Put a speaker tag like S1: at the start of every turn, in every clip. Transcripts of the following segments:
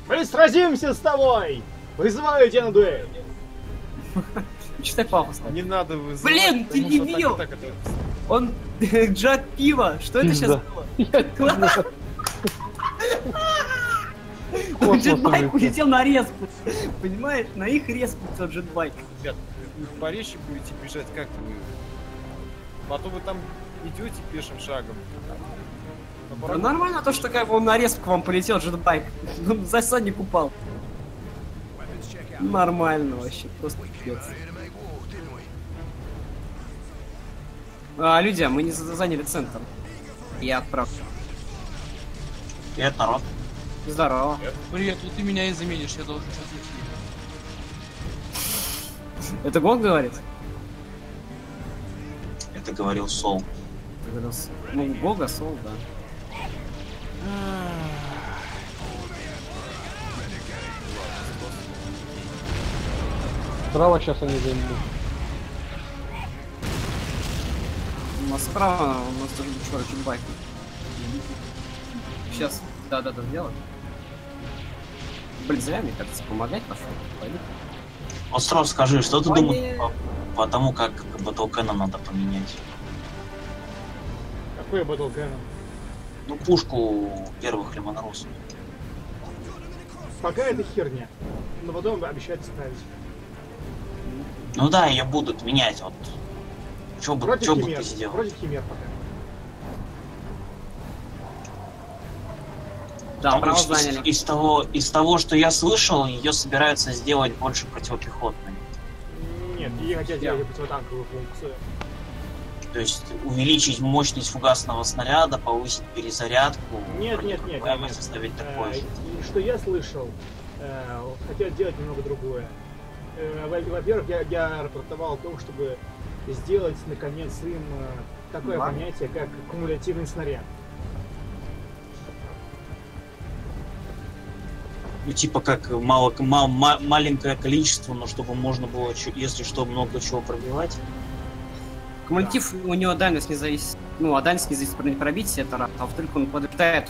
S1: Мы сразимся с тобой! Вызываю тебя на дуэль!
S2: Читай пафосно.
S3: Не надо вызывать.
S2: Блин, ты
S3: потому
S2: не
S3: что так и
S2: видел?
S3: так это-
S2: Он джат пива. Что это сейчас было? Джетбайк улетел на респу. Понимаешь? На их респу тот джетбайк.
S3: Ребят, вы по речи будете бежать, как вы? Потом вы там идете пешим шагом.
S2: Ну, нормально то, что как бы он на респ к вам полетел, джетбайк. Ну, засадник упал. Нормально вообще, просто пипец. Люди, мы не заняли центр. Я отправлю.
S4: Привет, народ.
S2: Здорово.
S5: Привет, вот ты меня и заменишь, я должен сейчас уйти.
S2: Это Гог говорит?
S4: Это говорил Сол.
S2: Ну, Гога, Сол, да.
S1: Справа сейчас они займут.
S2: У нас справа, у нас тоже чувак джетбайк. Сейчас, да, сделай. Блин, зря мне кажется, помогать пошел. Пойду.
S4: Вот сразу скажи, что ты
S2: Ой,
S4: думаешь по тому, как Battle Cannon надо поменять?
S1: Какой Battle Cannon?
S4: Ну, пушку первых лимоноросов.
S1: Пока это херня. Но потом обещают исправить.
S4: Ну да, ее будут менять, вот. Что бы
S1: Против
S4: ты
S1: химер.
S4: сделал?
S1: Против химер пока.
S2: Да,
S4: Потому
S2: право
S4: что
S2: заняли.
S4: из того, что я слышал, ее собираются сделать больше противопехотной.
S1: Нет, и хотят делать противотанковую функцию.
S4: То есть увеличить мощность фугасного снаряда, повысить перезарядку,
S1: Нет.
S4: бронепробиваемость оставить такой же.
S1: И что я слышал, хотят делать немного другое. Во-первых, я рапортовал о том, чтобы сделать, наконец, им такое понятие, как кумулятивный снаряд.
S4: Ну, типа как маленькое количество, но чтобы можно было, если что, много чего пробивать.
S2: Кумулятив, у него дальность не зависит. Ну, а дальность не зависит от пробития, это раз. А во-вторых, он подлетает.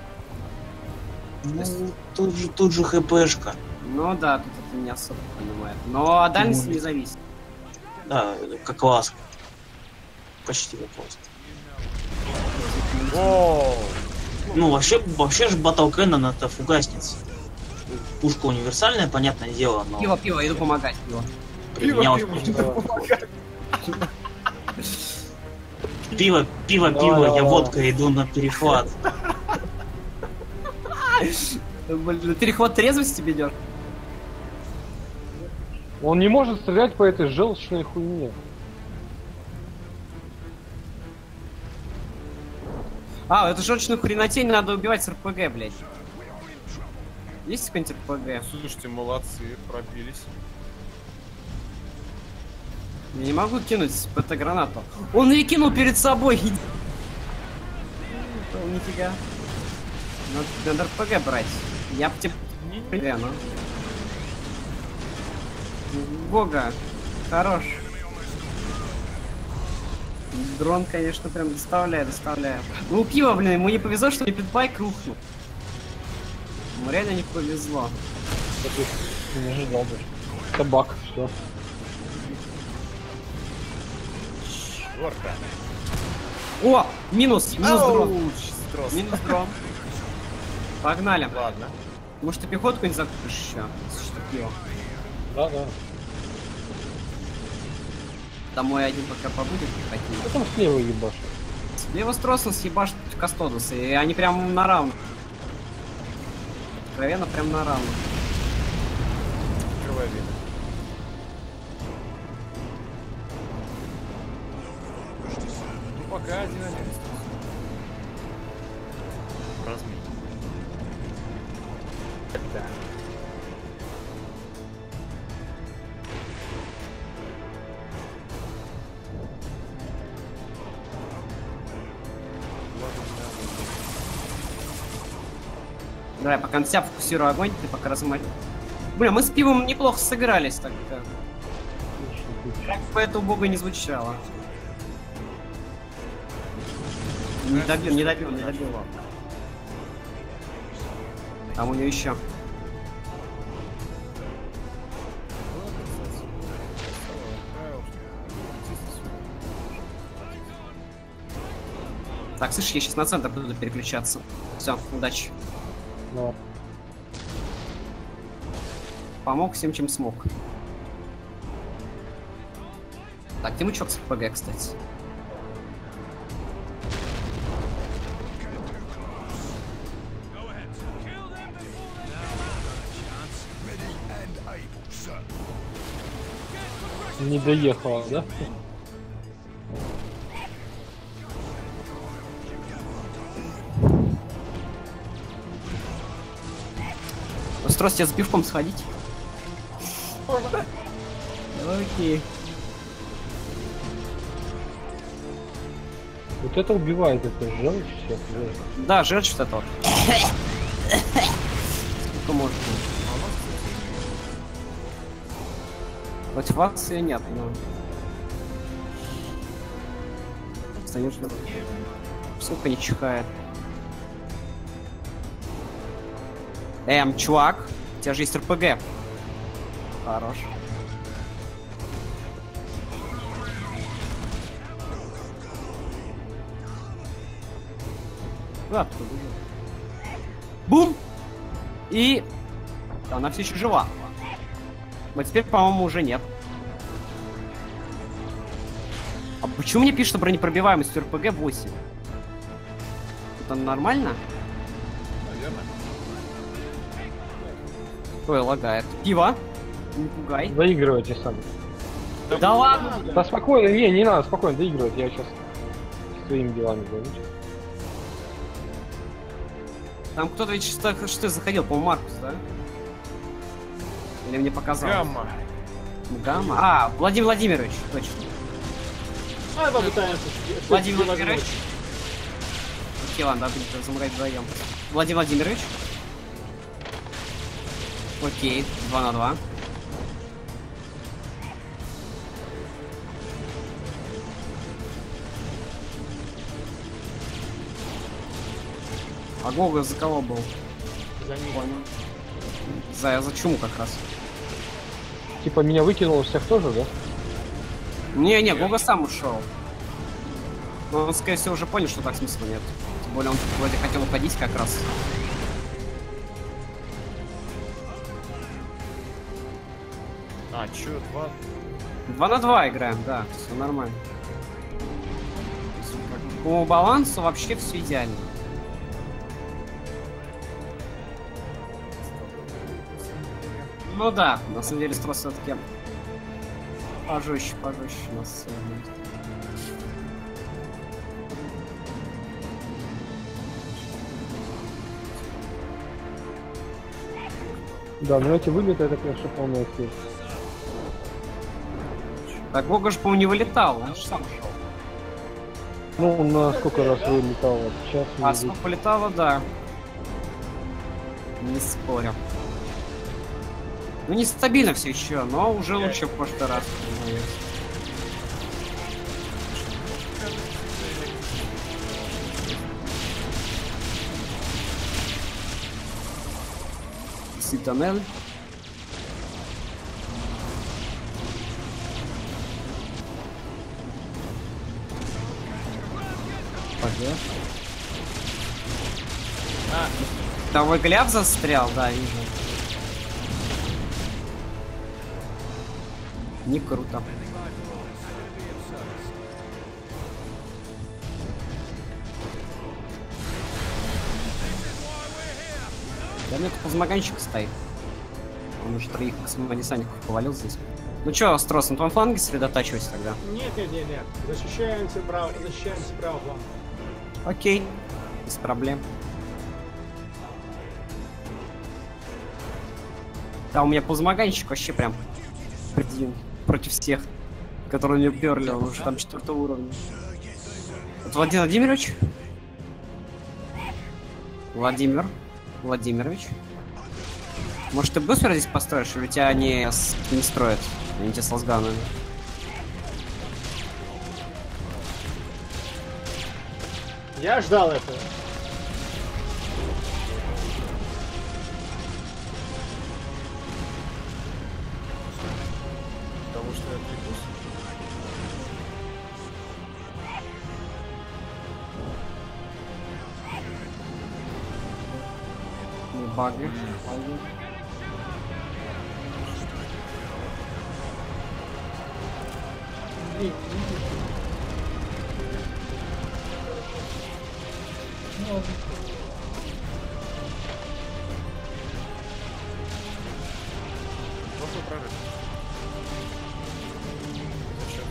S4: Ну, тут же хпшка.
S2: Ну да, тут это не особо понимает. Но дальность не зависит.
S4: Да, как ласка. Почти как ласка.
S3: Воу!
S4: Ну, вообще же Battle Cannon это фугасница. Пушка универсальная, понятное дело, но...
S2: Пиво, иду помогать, пиво.
S4: применялась Пиво, я водка иду на перехват.
S2: Блин, переход трезвости ведешь?
S1: Он не может стрелять по этой желчной хуйне.
S2: А, эту желчную хренотень надо убивать с РПГ, блядь. Есть какой-нибудь РПГ?
S3: Слушайте, молодцы, пробились.
S2: Я не могу кинуть ПТ-гранату. Он ее кинул перед собой. Нифига. Надо РПГ брать. Я бы тебе... ну. Гога. Хорош. Дрон, конечно, прям доставляет. Ну, пиво, блин, ему не повезло, что питбайк рухнул. Ему реально не повезло.
S1: Не ожидал даже. Табак, все.
S3: Горка.
S2: О! Минус дрон.
S3: Ауч, строс.
S2: Минус дрон. Погнали.
S3: Ладно.
S2: Может, ты пехотку не закупишь еще? Что пиво?
S1: Да.
S2: Домой один пока побудет пехотин.
S1: Что там слева ебашь?
S2: Слева Стросон съебашит Кастодусы, и они прям на равных. Откровенно прям на равных.
S3: Открывай время. Ну пока один размер.
S1: Да.
S2: Давай, пока на себя фокусирую огонь, ты пока размать. Бля, мы с пивом неплохо сыгрались так-то. Как бы это убого не звучало. Не добил. Там у него еще. Так, слышишь, я сейчас на центр буду переключаться. Все, удачи.
S6: Ну,
S2: Помог всем, чем смог. Так, Тимучок с ПГ, кстати.
S6: не доехала, да?
S2: Устройся тебе с пивком сходить. Окей.
S6: Вот это убивает, это желчь сейчас.
S2: Да, жрать что-то вот. Сколько можно? Против вас ее нет, но... Встанешь на... Сука, не чихает. Чувак, у тебя же есть РПГ. Хорош. Да, бум! И... Она все еще жива. Вот теперь, по-моему, уже нет. А почему мне пишет, что бронепробиваемость РПГ 8? Это нормально?
S3: Наверное.
S2: Ой, лагает. Пиво. Не пугай.
S6: Доигрывайте сами.
S2: Да ладно!
S6: Да спокойно, не надо, спокойно доигрывать, я сейчас своими делами займусь.
S2: Там кто-то ведь что заходил, по-моему, Маркус, да? Или мне показалось?
S3: Гамма.
S2: Гамма? А, Владимир Владимирович, точно.
S1: А, попытаемся.
S2: Владимир Владимирович. Окей, ладно, будем заморать вдвоем. Владимир Владимирович. Окей, 2 на 2. А Гога за кого был?
S1: За ним.
S2: За чуму как раз.
S6: Типа меня выкинуло всех тоже, да?
S2: Не, Гога сам ушел. Но он, скорее всего, уже понял, что так смысла нет. Тем более он вроде хотел уходить как раз.
S3: А, чё, 2?
S2: 2 на 2 играем, да, все нормально. По балансу вообще все идеально. Ну да, на самом деле строй все-таки пожестче у нас.
S6: Да, но эти вылеты, это, конечно, полная фигня.
S2: Так, Гога же, по-моему, не вылетал, он же сам ушел.
S6: Ну, на сколько раз вылетал? Вот сейчас
S2: А сколько летало, да. Не спорю. Ну, нестабильно все еще, но уже лучше, чем в прошлый раз. Ситонель. Пойдет. Того гляв застрял, да, вижу. Не круто. Да нет, позмаганщик стоит. Он уже 3 космодесантников повалил здесь. Ну чё, Строс, на твоем фланге сосредотачивайся тогда.
S1: Нет. Защищаемся право фланг.
S2: Окей, без проблем. Да, у меня позмаганщик вообще прям против всех, которые мне перли, он уже там 4 уровня. Вот Владимир Владимирович? Владимирович? Может, ты быстро здесь построишь, или тебя не строят? Они тебя с лазганами.
S1: Я ждал этого.
S3: Потому что я прикус.
S2: баги.
S3: Плохой прорыв. Зачем?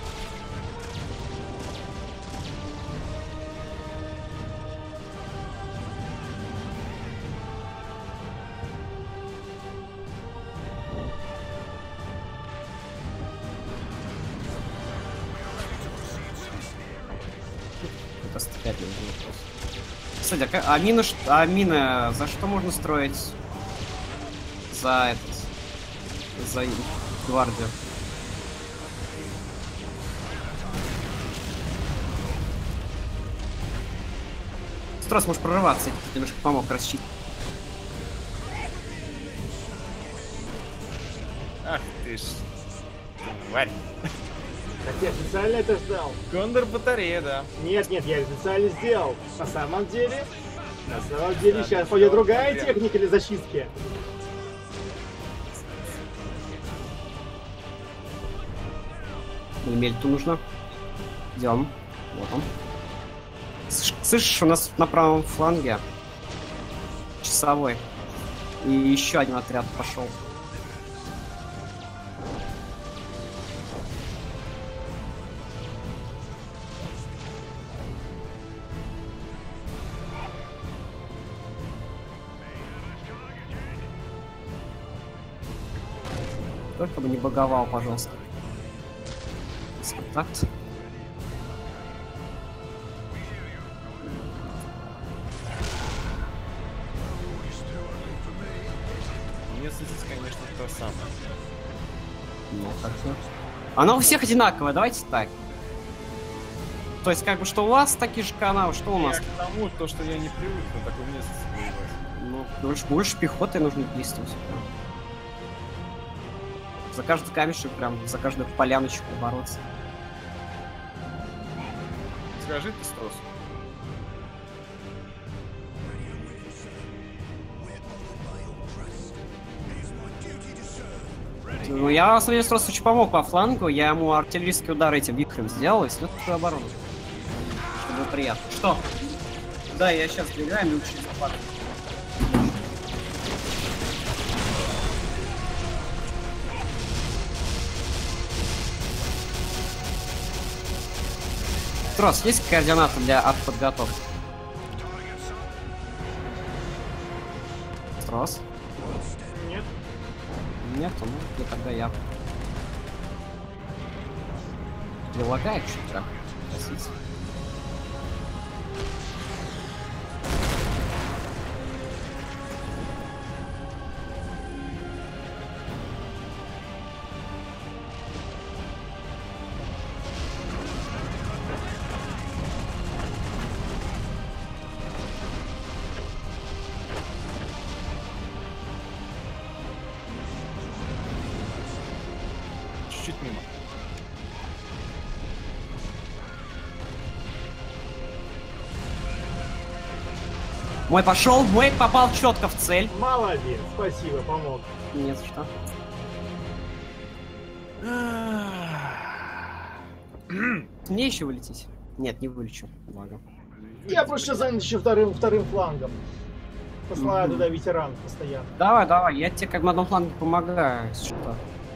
S2: Это стрелять не будет просто. Кстати, а мины за что можно строить? За этот... За гвардию. Строс может прорываться, ты немножко помог рассчитать.
S3: Ах ты ж... Тварь.
S1: Так я специально это ждал.
S3: Кондор батарея, да.
S1: Нет, я специально сделал. На самом деле сейчас пойдет другая техника для зачистки.
S2: Мельту нужно. Идем. Вот он. Слышишь, у нас на правом фланге часовой. И еще один отряд пошел. Только бы не баговал, пожалуйста. Контакт.
S3: Мне здесь, конечно, то самое.
S2: Ну, как-то. Она у всех одинаковая, давайте так. То есть, как бы, что у вас такие же каналы, что у нас?
S3: Я к тому, то, что я не привык на такой местности воевать.
S2: Ну, больше пехоты нужно действовать. За каждый камешек, прям, за каждую поляночку бороться.
S3: Скажи ты, Строс.
S2: Ну, я, на самом деле, просто очень помог по флангу, я ему артиллерийский удар этим вихрем сделал, и снес такую оборону. Чтобы было приятно. Что? Да, я сейчас доиграем, и лучше запад. Трос, есть координаты для артподготовки? Трос?
S1: Нет.
S2: Нет, ну, и тогда я. Не лагает что-то. Простите.
S3: Чуть-чуть мимо.
S2: Мой пошел, мой попал четко в цель.
S1: Молодец, спасибо, помог.
S2: Не за что. Мне еще вылететь? Нет, не вылечу. Благо.
S1: Я просто сейчас занят еще вторым флангом. Посылаю туда ветеран постоянно.
S2: Давай, я тебе как на одном фланге помогаю, если что.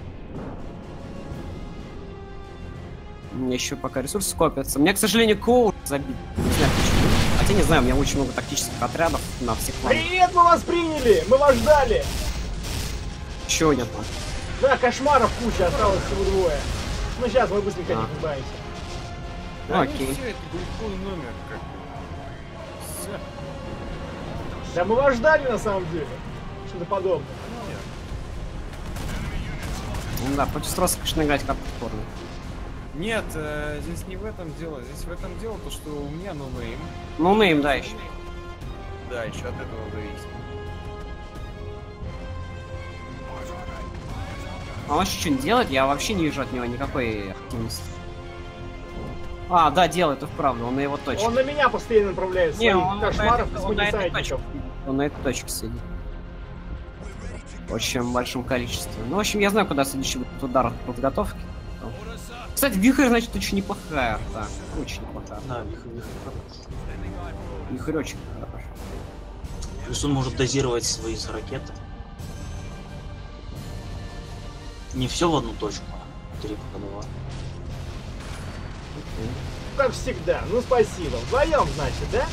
S2: Мне еще пока ресурсы копятся. У меня, к сожалению, коуч забит. Не знаю почему. Хотя не знаю, у меня очень много тактических отрядов на всех флангах.
S1: Привет, мы вас приняли! Мы вас ждали!
S2: Чего нет там?
S1: Да, кошмаров куча, осталось всего двое. Ну сейчас мы быстренько не избавимся.
S3: Да,
S2: Окей.
S3: ну, все, это был полный номер. Как бы. Всё.
S1: Да мы вас ждали на самом деле. Что-то подобное.
S2: Ну да, против Строса, конечно, играть как форму.
S3: Нет, здесь не в этом дело. Здесь в этом дело то, что у меня ноунейм.
S2: Ну, нейм, да, еще.
S3: Да, еще от этого зависит.
S2: А он еще что-нибудь делает? Я вообще не вижу от него никакой активности. А, да, делает, и вправду, он на его точке.
S1: Он на меня постоянно направляет
S2: Не,
S1: своих
S2: он
S1: кошмаров
S2: он на этой точке.
S1: космонесайтников.
S2: Он на этой точке сидит. В очень большом количестве. Ну, в общем, я знаю, куда следующий будет удар от подготовки. Кстати, вихрь, значит, очень неплохая арта. Очень неплохая.
S4: Да, вихрь хорош.
S2: Вихрь очень хорош.
S4: Плюс он может дозировать свои ракеты. Не все в одну точку, а 3 по 2.
S1: Как всегда. Ну спасибо. Вдвоем, значит, да?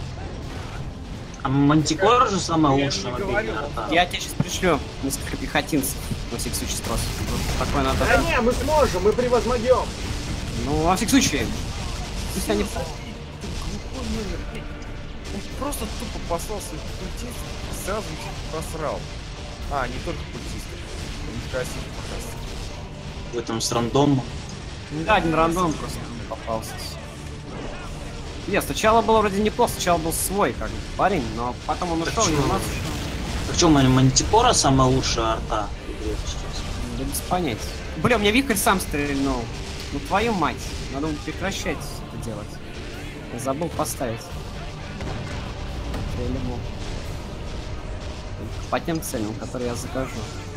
S4: А Мантикора же самая
S3: Я
S4: лучшая
S3: не
S4: мобильная
S3: говорил.
S4: арта.
S2: Я тебе сейчас пришлю несколько пехотинцев. На всякий случай спрос. Такое надо.
S1: Да не, мы сможем, мы превозмогем.
S2: Ну, во всякий случай. Пусть они...
S3: Глухой номер. Он просто тупо послался в культист и сразу их просрал. А, не только культистов. Он красив показывает.
S4: В этом с рандомом.
S2: Да, один рандом просто попался. Нет, сначала было вроде неплохо, сначала был свой как бы парень, но потом он ушел, и у нас
S4: Причем Мантикора самая лучшая арта в игре сейчас.
S2: да без понятия. Бля, у меня вихрь сам стрельнул. Ну твою мать, надо прекращать это делать. Я забыл поставить. Стрельнул. По тем целям, которые я закажу.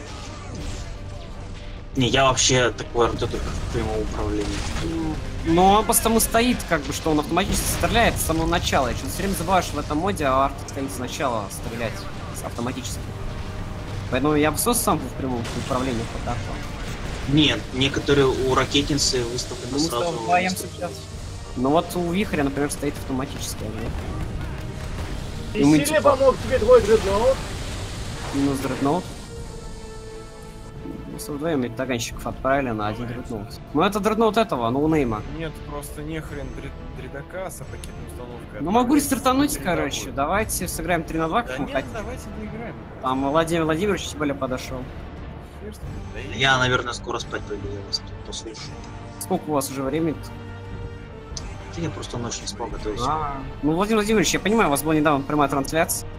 S4: Не, я вообще такой арты только в прямом управлении.
S2: Но он просто тому стоит, как бы, что он автоматически стреляет с самого начала. Я что-то все время забываю, что в этом моде арт стоит сначала стрелять автоматически. Поэтому я бы сам в прямом управлении под артом.
S4: Нет, некоторые у ракетницы выставлены сразу.
S2: сейчас. Ну вот у вихря, например, стоит автоматически, а нет?
S1: И
S2: мы
S1: сильно
S2: типа-
S1: помог тебе твой дредноут.
S2: Минус дредноут. Мы с вдвоем таганщиков отправили на один дредноут. Ну это дредноут этого, ноунейма.
S3: Нет, просто нехрен дредака с ракетной установкой.
S2: Ну могу рестартануть, короче. Давайте сыграем 3 на 2,
S3: Да
S2: как мы
S3: нет,
S2: хотим.
S3: давайте доиграем.
S2: Там Владимир Владимирович тем более подошел.
S3: Хер с ним, да и-
S4: Я, наверное, скоро спать пойду, я вас послушаю.
S2: Сколько у вас уже времени?
S4: Да я просто ночь не спал, готовился.
S2: Ну, Владимир Владимирович, я понимаю, у вас была недавно прямая трансляция.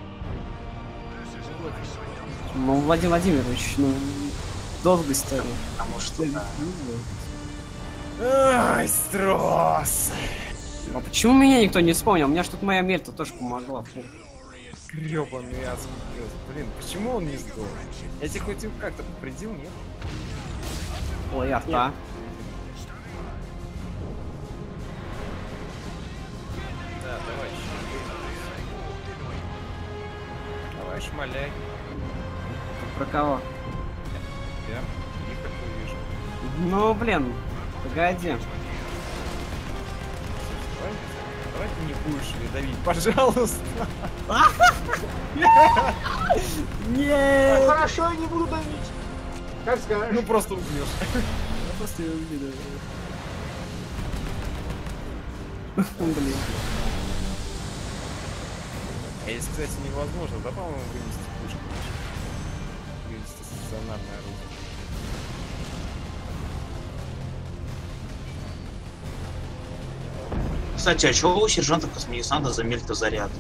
S2: Ну, Владимир Владимирович, ну, долго история.
S4: Потому что да.
S3: Ай, строс!
S2: А почему меня никто не вспомнил? У меня что-то моя мельта тоже помогла. Фу.
S3: Грёбаный адский пёс. Блин, почему он не сдох? Я тебе хоть как-то предупредил, нет?
S2: Ой, арта.
S3: Да, давай. Давай, шмаляй.
S2: Про кого?
S3: Я не как увижу.
S2: Ну, блин, погоди.
S3: Давай ты не будешь ее давить, пожалуйста.
S2: Нет!
S1: Хорошо, я не буду давить. Как скажешь.
S3: Ну просто убьешь.
S2: Блин.
S3: А если, кстати, невозможно, да, по-моему, вынести пушку. Вынести стационарное оружие.
S4: Кстати, а чего у сержанта космодесанта за мельтозаряд?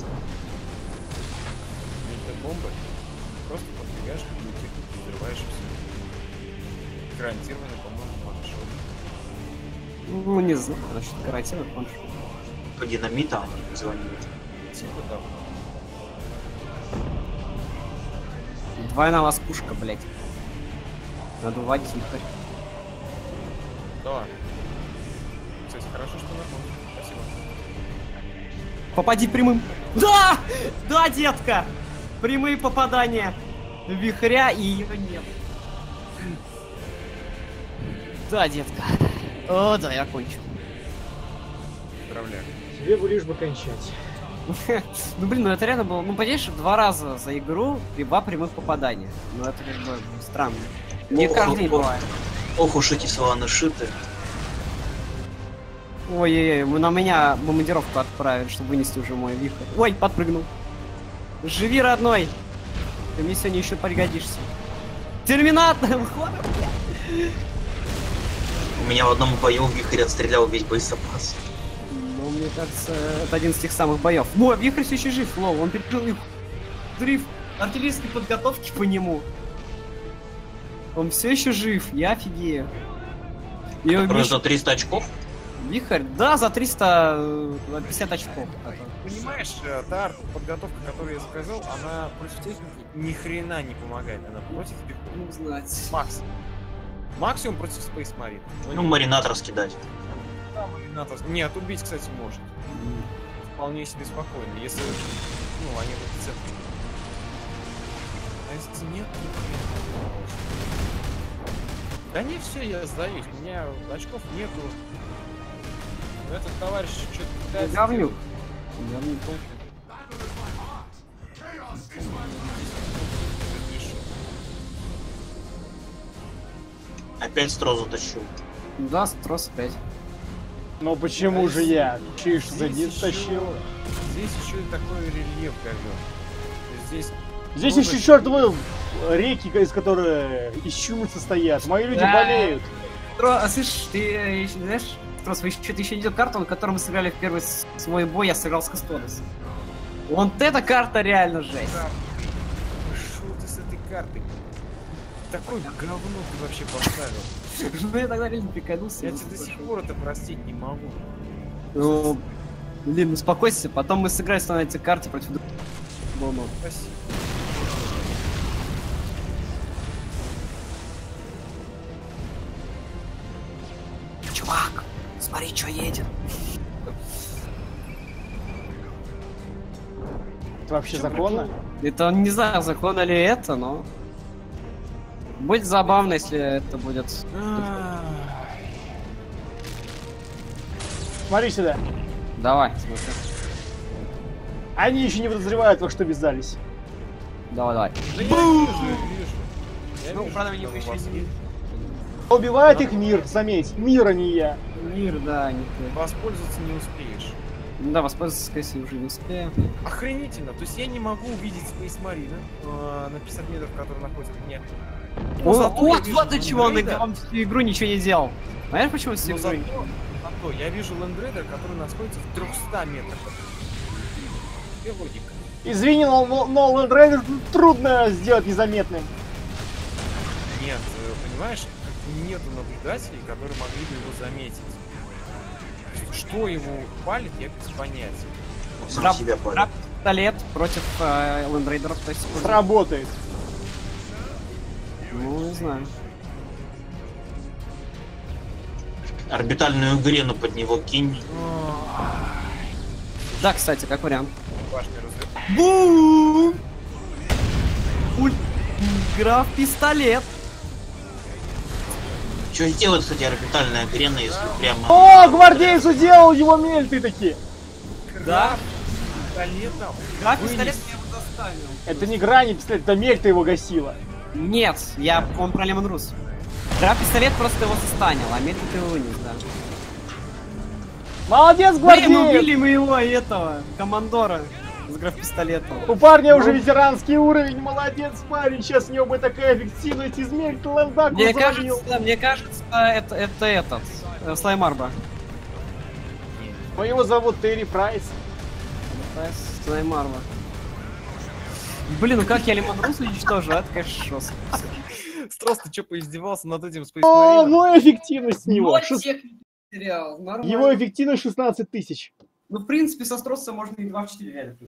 S3: Бомбы. Просто подбегаешь к любой технике, взрываешь и все. Гарантированно, по-моему, подошел.
S2: Ну, не знаю, насчет гарантированно, он что.
S4: По динамитам звонит.
S3: Типа того.
S2: Двойная вас пушка, блять. Надо уводить вихрь.
S3: Да. Кстати, хорошо, что нормально. Спасибо.
S2: Попади прямым. Да! Да, детка! Прямые попадания. Вихря и ее нет. Да, детка. О, да, я кончил.
S3: Поздравляю.
S1: Тебе бы лишь бы кончать.
S2: Ну блин, ну это реально было, ну понимаешь, 2 раза за игру и 2 прямых попадания. Ну это как бы странно. Не
S4: Ох,
S2: каждый день
S4: ох.
S2: бывает.
S4: Ох уж эти слова шиты.
S2: Ой-ой-ой, мы на меня бомбардировку отправили, чтобы вынести уже мой вихрь. Ой, подпрыгнул. Живи, родной. Ты мне сегодня еще пригодишься. Терминатор!
S4: У меня в одном бою вихрь отстрелял весь боезапас.
S2: Ну, мне кажется, это один из тех самых боев. Ой, вихрь все еще жив, лол, он пережил их. Взрыв артиллерийской подготовки по нему. Он все еще жив, я офигею. И он
S4: Просто 300 очков?
S2: Вихрь, да, за 350 очков.
S3: Понимаешь, та подготовка, которую я заказал, она против техники ни хрена не помогает. Она против пехоты.
S2: Ну, знать.
S3: Максимум против Space Marine.
S4: Ну, маринатор скидать.
S3: Да, маринатор. Нет, убить, кстати, может. Вполне себе спокойно, если, ну, они в эпицентре. А если нет, да не, все, я сдаюсь. У меня очков нету. Этот товарищ что-то пытается...
S2: Говнюк.
S4: Опять стро затащил.
S2: Да, строс опять.
S1: Но почему же я? Чиж за низ тащил.
S3: Здесь еще и такой рельеф говён. Здесь...
S1: Здесь
S3: много
S1: еще чертовы реки, из которых из чумы состоят. Мои люди
S2: Да.
S1: болеют.
S2: Слышь, ты знаешь, Строс, вы что-то еще не видел карту, на которой мы сыграли в первый свой бой, я сыграл с Кастодос. Вот эта карта реально жесть.
S3: Шо ты с этой картой? Такое говно ты вообще поставил.
S2: Ну я тогда реально прикольнулся.
S3: Я тебе до сих пор это простить не могу.
S2: Ну, блин, успокойся, потом мы сыграли на этой карте против другого.
S3: Спасибо.
S2: Чувак, смотри, что едет.
S1: Это вообще законно?
S2: Это не знаю, законно ли это, но... Будет забавно, если это будет...
S1: Смотри сюда.
S2: Давай, смотри.
S1: Они еще не подозревают, во что ввязались.
S2: Давай, давай.
S3: Да я вижу. Я
S2: Ну,
S3: вижу,
S2: правда,
S3: что
S2: не
S3: у
S2: еще
S3: вас
S2: не...
S1: Убивает их мир, заметь. Мир, а не я.
S2: Мир, да, не ты.
S3: Воспользоваться не успеешь.
S2: Ну да, воспользоваться, скорее всего, уже не успею.
S3: Охренительно. То есть я не могу увидеть Space Marine на 50 метров, который находится в меня.
S2: О,
S3: зато я
S2: вот,
S3: вижу
S2: вот до чего он
S3: Land Raider.
S2: играл всю игру, ничего не делал. Знаешь, почему всю
S3: Но
S2: игру?
S3: зато я вижу Land Raider, который находится в 300 метрах. Где логика?
S1: Извини, но Land Raider трудно сделать незаметным.
S3: Нет, понимаешь, нету наблюдателей, которые могли бы его заметить. Что ему палит, я без понятия.
S4: Сам
S2: Драп-
S4: себя палит.
S2: драп пистолет против лэндрейдеров, то есть...
S1: Сработает.
S2: Ну, не знаю.
S4: Орбитальную грену под него кинь.
S2: Да, кстати, как вариант.
S3: Башня разрыв.
S2: Бум! Граф пистолет.
S4: Что сделает, кстати, орбитальная грена, если прямо...
S1: О, гвардеец уделал его мельты такие.
S2: Да.
S3: Пистолетом.
S2: Граф
S3: Вынес.
S2: пистолет я его доставил.
S1: Это не грани пистолет, это мельта его гасила.
S2: Нет, он про Лемон Рус. Граф пистолет просто его состанил, а метод его вынес, да.
S1: Молодец,
S2: Блин,
S1: гвардеец!
S2: убили мы его, этого, командора с граф пистолетом.
S1: У парня уже ветеранский уровень, молодец парень, сейчас у него будет такая эффективность из мельта лэндаку
S2: Мне кажется, это этот, Слаймарба.
S1: Но его зовут Терри Прайс.
S2: Слаймарба. Блин, ну как я Лемон Рус уничтожу, это, конечно, жестко.
S3: Строс, ты что, поиздевался над этим Space
S1: О,
S3: Marine?
S1: ну эффективность у него.
S2: Сериал, нормально.
S1: Его эффективность 16 тысяч.
S2: Ну, в принципе, со Стросом можно и 2 в 4 реально.